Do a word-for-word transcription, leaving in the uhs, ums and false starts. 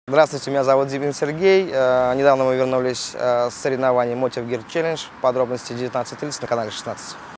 Здравствуйте, меня зовут Зимин Сергей. Недавно мы вернулись с соревнований Motiv Gear Challenge. Подробности девятнадцать тридцать на канале шестнадцать.